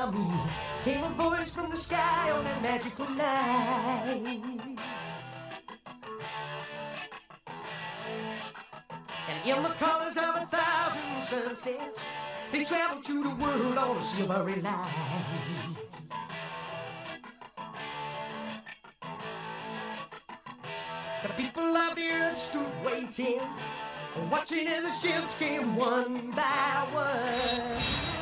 about me, came a voice from the sky on that magical night. And in the colors of 1,000 sunsets, they traveled to the world on a silvery light. The people of the earth stood waiting, watching as the ships came one by one,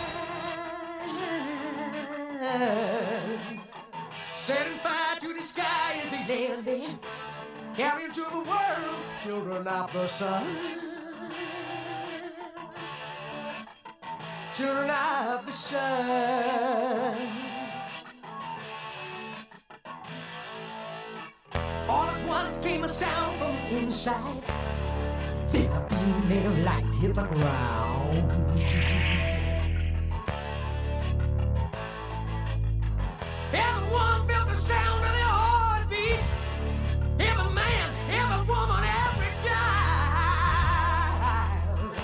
setting fire to the sky as they landed, carrying to the world children of the sun, children of the sun. All at once came a sound from the inside, then a beam made of light hit the ground. Everyone felt the sound of their heartbeat. Every man, every woman, every child.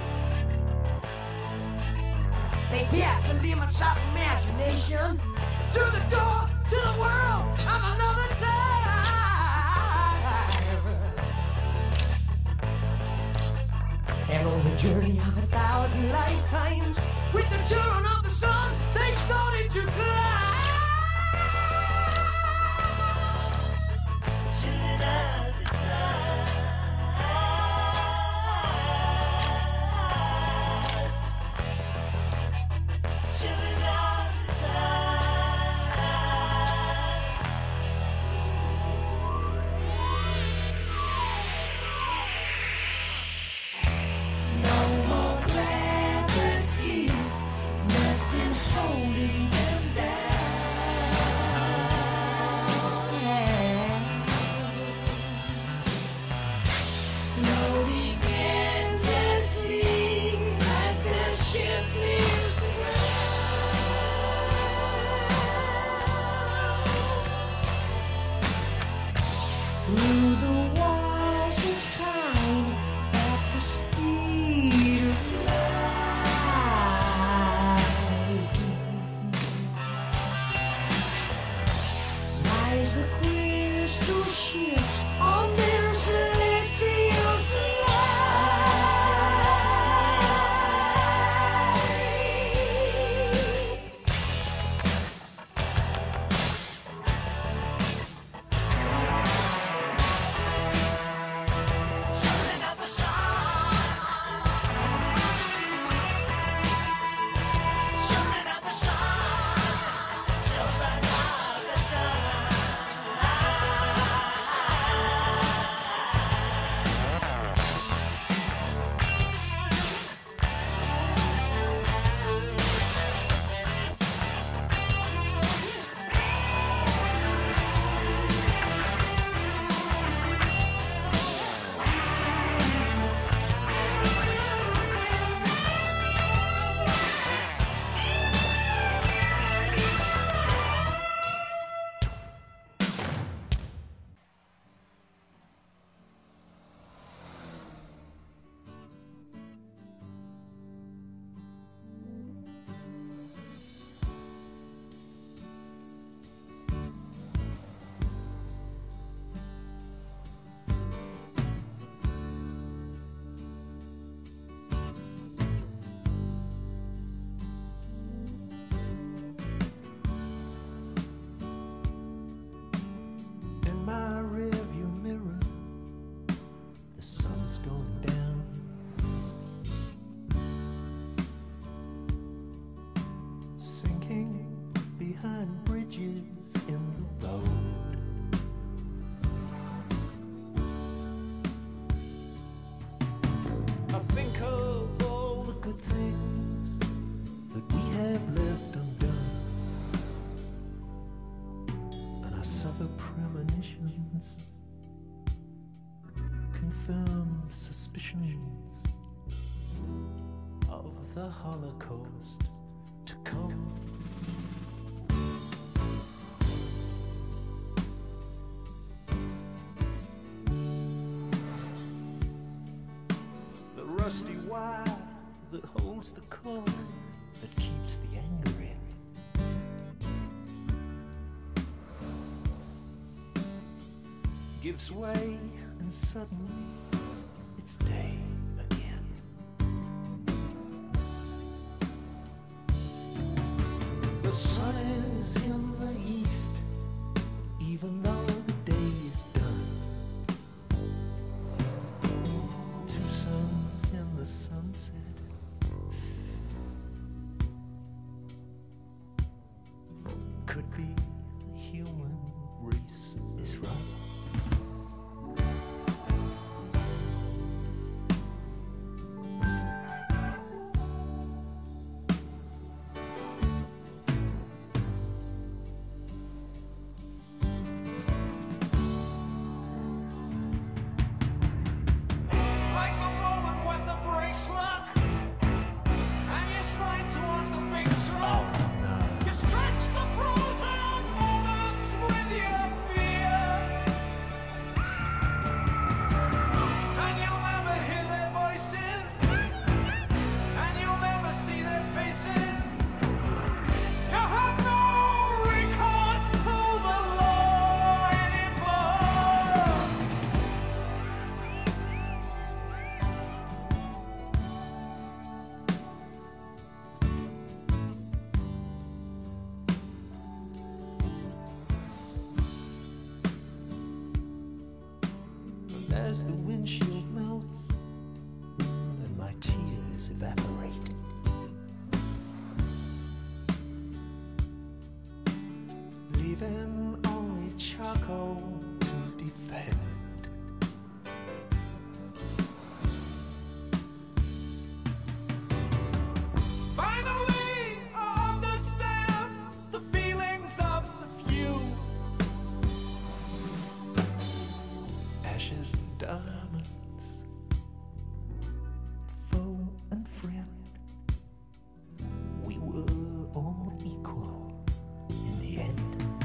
They passed the limits of imagination through the door to the world of another time. And on the journey of 1,000 lifetimes, with the children of the sun, they started to climb. Children of the sun, children of the sun. No more gravity, nothing holding them down. Floating endlessly as their ship leaves the ground. Through the walls of time, at the speed of light, rise the crystal ships on their celestial flight. Children of the sun, children of the sun, children of the sun. In my rearview mirror, the sun's going down. Sinking behind bridges in the road. I think of all the good things that we have left undone, and I suffer premonitions, confirm suspicions of the Holocaust to come. The rusty wire that holds the cord that keeps the anger in. gives way, and suddenly it's day again. The sun is in the east, even though the day is done. Two suns in the sunset. Could be the human race is run. Like the moment when the brakes lock and you slide towards the big truck. You stretch the frozen moments with your fear, and you'll never hear their voices, and you'll never see their faces. You have no recourse to the law anymore. As the windshield melts and my tears evaporate, leaving only charcoal to defend. Finally, I understand the feelings of the few. Ashes and diamonds, foe and friend, we were all equal in the end.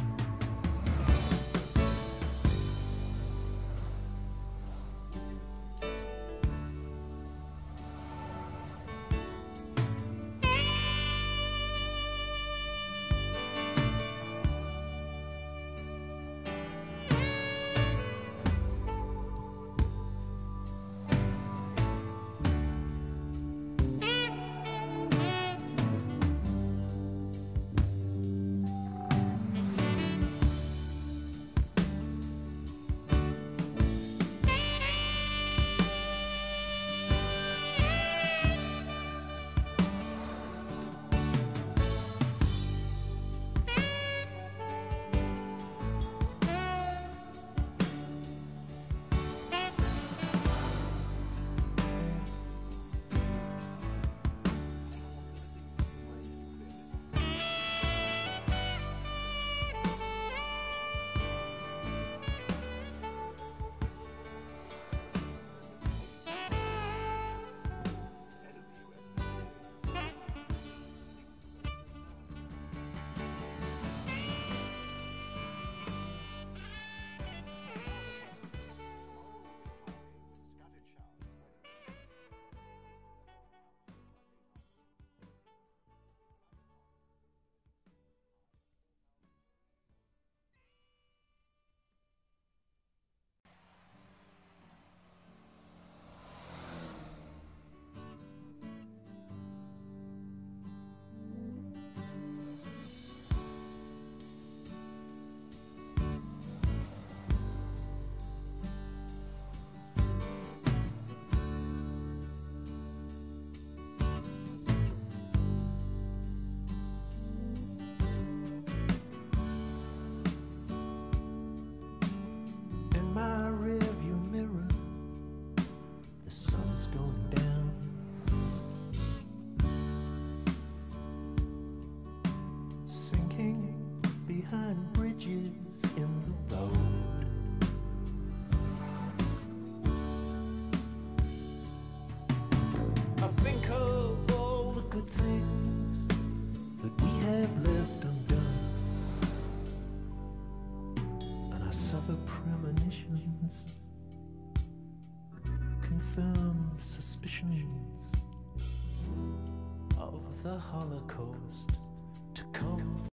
In my rearview mirror, the sun is going down. Sinking behind bridges in the road. I think of all the good things that we have left undone, and I suffer premonitions, confirm suspicions of the Holocaust to come.